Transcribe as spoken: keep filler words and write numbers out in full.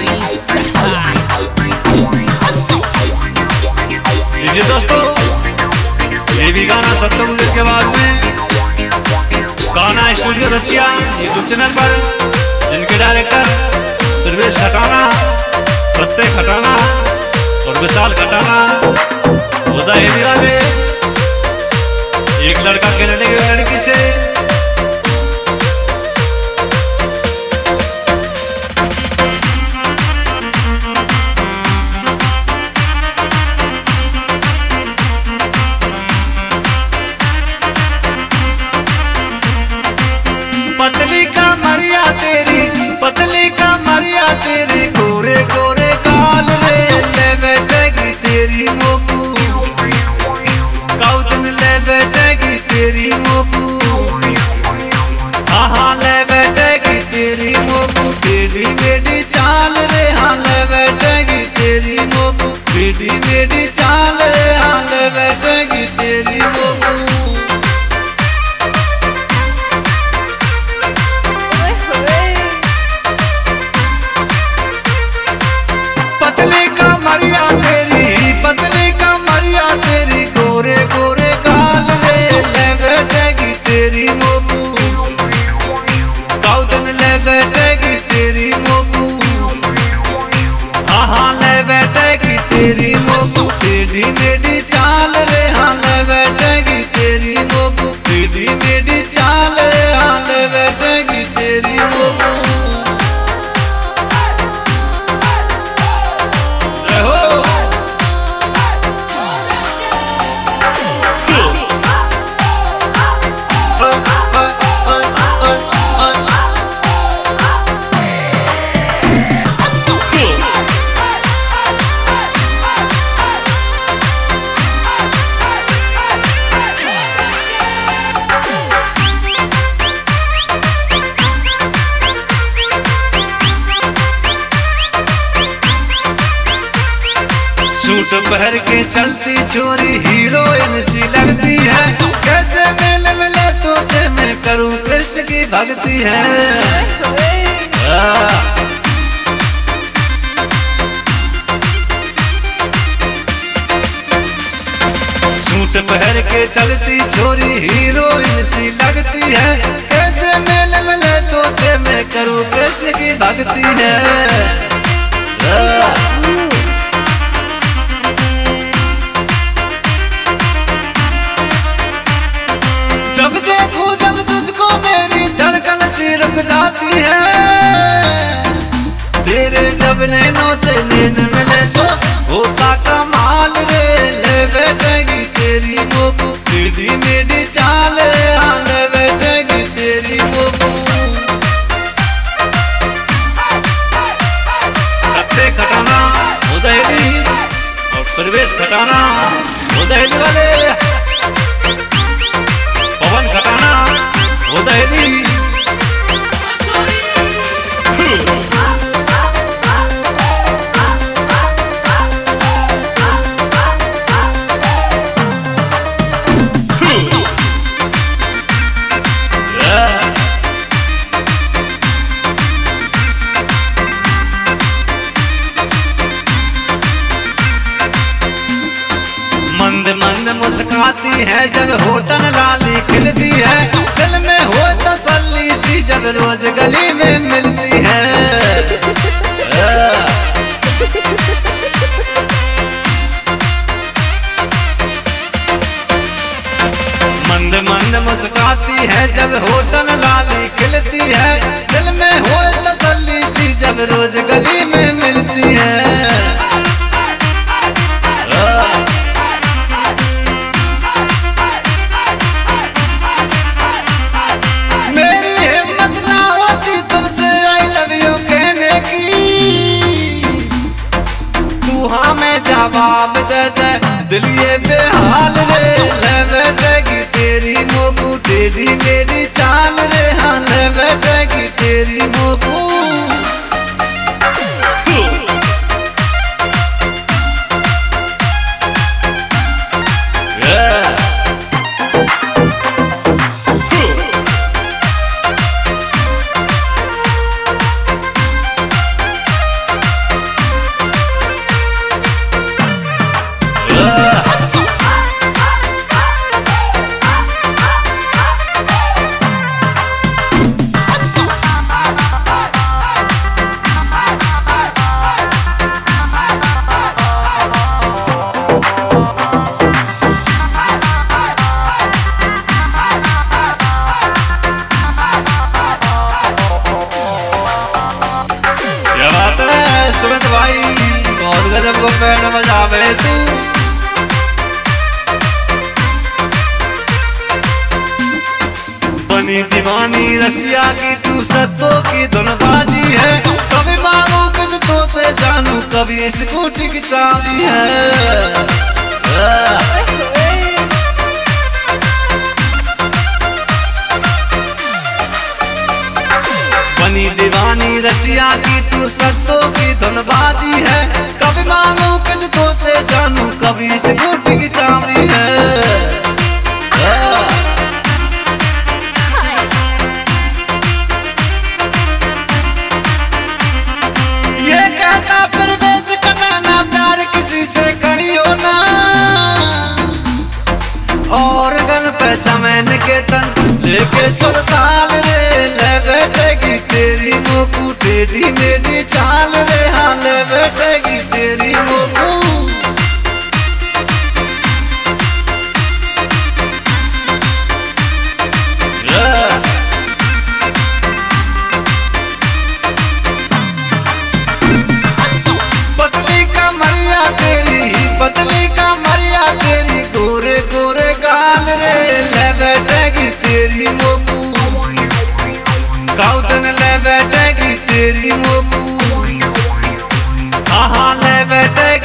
लीजिए दोस्तों, ये भी गाना सत्य गुजर के बाद में गाना स्टूडियो रसिया यूट्यूब चैनल पर, जिनके डायरेक्टर प्रवेश खटाना, सत्य खटाना और विशाल खटाना होता है वाले। एक लड़का कनाडा की लड़की से पतली का मरिया तेरी, पतली का मरिया तेरी, गोरे गोरे गाल रे, ले बैठेगी तेरी मोकू, काउतन ले बैठेगी तेरी मोकू, हाँ हाँ ले बैठेगी तेरी मोकू, टेढ़ी मेढ़ी चाल रे, हाँ ले बैठेगी तेरी मोकू, टेढ़ी मेढ़ी चाल रे, हाँ ले बैठेगी तेरी मोकू। पतली का मरिया तेरी, पतली का मरिया तेरी, गोरे गोरे गाल रे, ले बैठेगी तेरी मोकू, काउतन ले बैठेगी तेरी मोकू, हाँ हाँ ले बैठेगी तेरी मोकू, टेढ़ी मेढ़ी चाल रे, हाँ ले बैठेगी तेरी मोकू, टेढ़ी मेढ़ी चाल रे, हाँ ले बैठेगी तेरी मोकू। सूट पहन के चलती छोरी हीरोइन सी लगती है, कैसे मेल मिले तो मैं करूं कृष्ण की भक्ति है। सूट पहन के चलती छोरी हीरोइन सी लगती है, कैसे मेल मिले तो मैं करूं कृष्ण की भक्ति है। जब देखूं जब तुझको मेरी धड़कन सी रुक जाती है, तेरे जब नैनों से नैन मिले तो होता कमाल रे, ले बैठेगी तेरी मोकू, टेढ़ी मेढ़ी चाल रे, हाँ ले बैठेगी तेरी मोकू। सत्य खटाना उदयली और प्रवेश खटाना उदयली वाले, पवन खटाना उदयली। मंद मंद मुस्काती है जब होठन लाली खिलती है, दिल में हो तसल्ली सी जब रोज गली में मिलती है। मंद मंद मुस्काती है जब होठन लाली खिलती है, दिल में हो तसल्ली सी जब रोज गली में मिलती है। जवाब दे दे दिल ये बेहाल रे, ले बैठेगी तेरी मोकू, टेढ़ी मेढ़ी चाल रे, हाँ ले बैठेगी तेरी मोकू। ढोल को बैंड बजावे तू। बनी दीवानी रसिया की तू सत्तों की धुनबाजी है। कभी मांगू कुछ तो ते जानू, कभी स्कूटी की चाबी है। बनी दीवानी रसिया की तू सत्तों की धुनबाजी है। कभी मांगू कुछ तो ते जानू, कभी स्कूटी की चाबी है। ये कहता फिर बेस कटाना, प्यार किसी से करियो ना। और गन पे चमैन के तन लेके सुरताल रे, ले बैठेगी तेरी मोकू टेढ़ी मेरी चाल रे। हाँ ले बैठेगी तेरी मोकू। पतली का मरिया तेरी, पतली का मरिया तेरी, गोरे गोरे गाल रे, ले बैठेगी तेरी मोकू। काउतन ले बैठेगी तेरी मोकू। हाँ हाँ ले बैठेगी